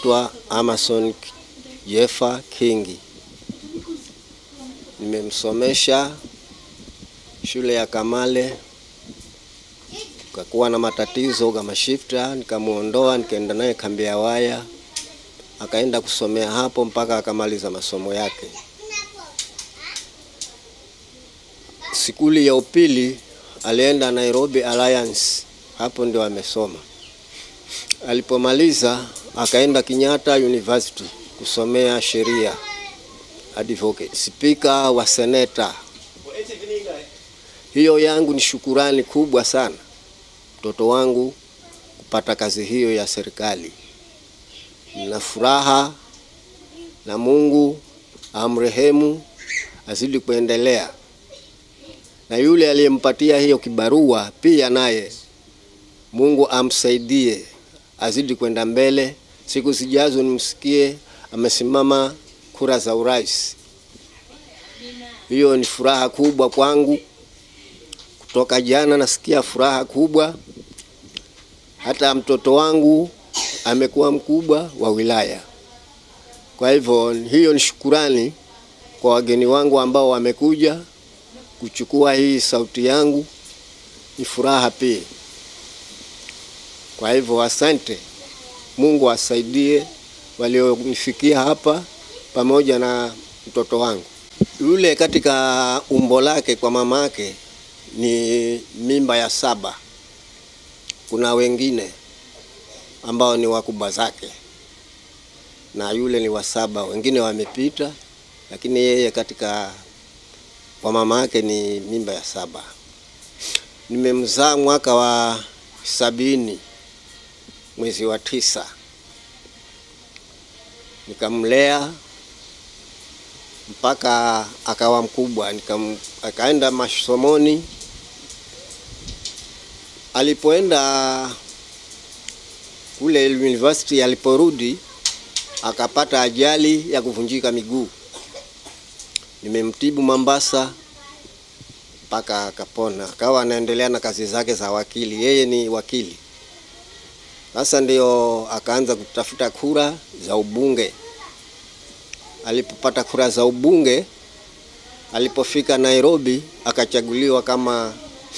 naitwa Amason Kingi. Nimemsomesha shule ya Kamale. Kakuwa na matatizo kama Shifta, nikamuondoa nikaenda naye kambi ya waya. Akaenda kusomea hapo mpaka akamaliza masomo yake. Sikuli ya upili alienda Nairobi Alliance, hapo ndio amesoma. Alipomaliza akaenda Kenyatta University kusomea sheria, advocate, speaker wa seneta. Hiyo yangu ni shukurani kubwa sana mtoto wangu kupata kazi hiyo ya serikali. Nina furaha na Mungu amrehemu, azidi kuendelea. Na yule aliyempatia hiyo kibarua pia naye Mungu amsaidie azidi kwenda mbele. Siku zijazo nimsikie amesimama kura za urais. Hiyo ni furaha kubwa kwangu. Kutoka jana nasikia furaha kubwa. Hata mtoto wangu amekuwa mkubwa wa wilaya. Kwa hivyo hiyo ni shukurani kwa wageni wangu ambao wamekuja kuchukua hii sauti yangu. Ni furaha pia. Kwa hivyo asante. Mungu asaidie walionifikia hapa pamoja na mtoto wangu. Yule katika umbo lake kwa mamake ni mimba ya 7. Kuna wengine ambao ni wakubwa zake, na yule ni wa 7, wengine wamepita, lakini yeye katika kwa mamake ni mimba ya 7. Nimemzaa mwaka wa 70 mwezi wa 9. Nikamlea mpaka akawa mkubwa, akaenda masomoni. Alipoenda kule university, aliporudi akapata ajali ya kuvunjika miguu. Nimemtibu Mombasa mpaka akapona, akawa anaendelea na kazi zake za wakili. Yeye ni wakili. Sasa ndio akaanza kutafuta kura za ubunge. Alipopata kura za ubunge, alipofika Nairobi akachaguliwa kama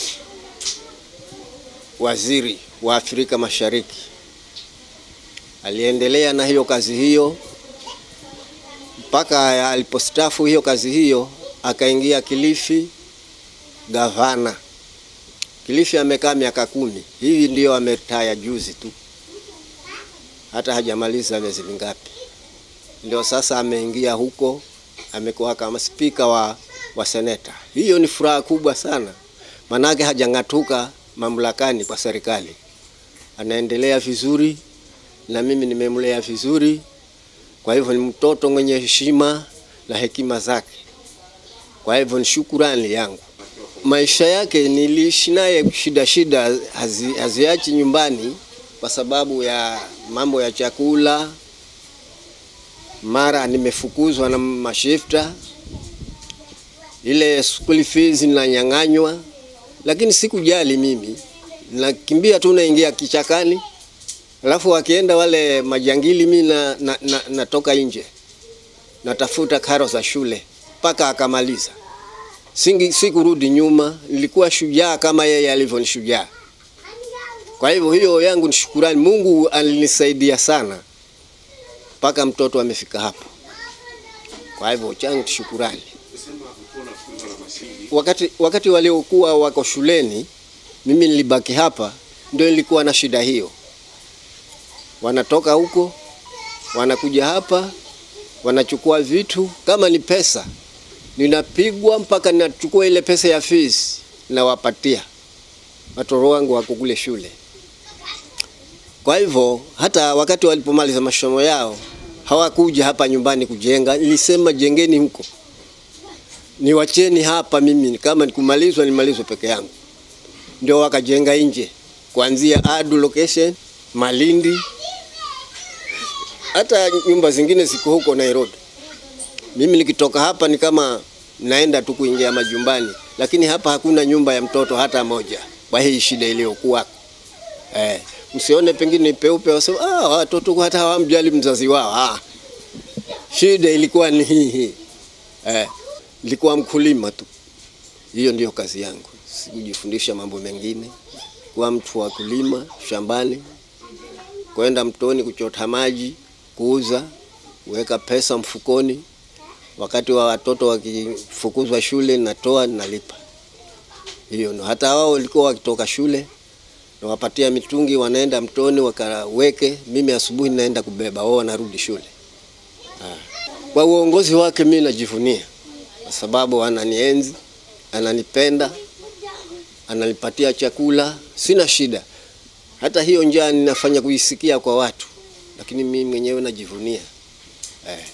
waziri wa Afrika Mashariki. Aliendelea na hiyo kazi hiyo mpaka alipostaafu hiyo kazi hiyo akaingia Kilifi gavana. Kilifi amekaa miaka 10. Hivi ndio ametaya juzi tu. Hata hajamaliza miezi mingapi. Ndio sasa ameingia huko, amekuwa kama speaker wa seneta. Hiyo ni furaha kubwa sana. Manake hajangatuka mamlakani kwa serikali. Anaendelea vizuri na mimi nimemlea vizuri. Kwa hivyo ni mtoto mwenye heshima na hekima zake. Kwa hivyo ni shukurani yangu. Maisha yake niliishi naye shida haziachi nyumbani kwa sababu ya mambo ya chakula. Mara nimefukuzwa na mashifta, ile school fees ninanyang'anywa, lakini sikujali mimi. Nakimbia tu naingia kichakani, alafu wakienda wale majangili mimi natoka nje. Natafuta karo za shule mpaka akamaliza. Sikurudi nyuma, nilikuwa shujaa kama yeye alivyonishujaa. Kwa hivyo hiyo yangu ni shukurani. Mungu alinisaidia sana mpaka mtoto amefika hapo. Kwa hivyo changu shukurani. Wakati waliokuwa wako shuleni, mimi nilibaki hapa, ndio nilikuwa na shida hiyo. Wanatoka huko, wanakuja hapa, wanachukua vitu, kama ni pesa ninapigwa mpaka ninachukua ile pesa ya fees na wapatia watoto wangu wako kule shule. Kwa hivyo hata wakati walipomaliza masomo yao hawakuja hapa nyumbani kujenga. Nilisema jengeni huko, niwacheni hapa mimi, kama nikumalizwa nimalizwe peke yangu. Ndio wakajenga nje, kuanzia Adu location, Malindi, hata nyumba zingine ziko huko Nairobi. Mimi nikitoka hapa ni kama naenda tu kuingia majumbani, lakini hapa hakuna nyumba ya mtoto hata moja. Kwa hii shida iliyokuwa Msione pengine peupe wasema watoto hata hawamjali mzazi wao. Shida ilikuwa ni hii. Nilikuwa mkulima tu. Hiyo ndio kazi yangu. Sikujifundisha mambo mengine. Kuwa mtu wa kulima shambani, kwenda mtoni kuchota maji, kuuza, kuweka pesa mfukoni. Wakati wa watoto wakifukuzwa shule natoa nalipa. Hiyo ndio. Hata wao walikuwa wakitoka shule na wapatia mitungi, wanaenda mtoni wakaweke, mimi asubuhi naenda kubeba, wao wanarudi shule. Kwa uongozi wake mimi najivunia kwa sababu ananienzi, ananipenda, ananipatia chakula, sina shida. Hata hiyo njaa ninafanya kuisikia kwa watu, lakini mimi mwenyewe najivunia.